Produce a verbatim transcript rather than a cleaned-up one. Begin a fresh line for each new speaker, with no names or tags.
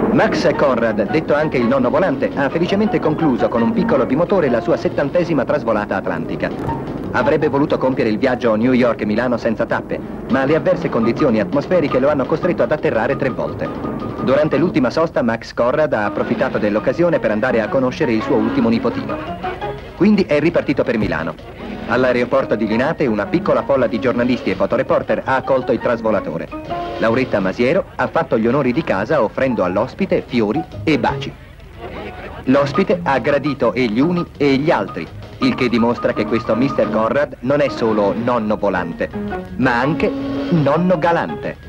Max Conrad, detto anche il nonno volante, ha felicemente concluso con un piccolo bimotore la sua settantesima trasvolata atlantica. Avrebbe voluto compiere il viaggio New York-Milano senza tappe, ma le avverse condizioni atmosferiche lo hanno costretto ad atterrare tre volte. Durante l'ultima sosta, Max Conrad ha approfittato dell'occasione per andare a conoscere il suo ultimo nipotino. Quindi è ripartito per Milano. All'aeroporto di Linate una piccola folla di giornalisti e fotoreporter ha accolto il trasvolatore. Lauretta Masiero ha fatto gli onori di casa offrendo all'ospite fiori e baci. L'ospite ha gradito e gli uni e gli altri, il che dimostra che questo mister Conrad non è solo nonno volante, ma anche nonno galante.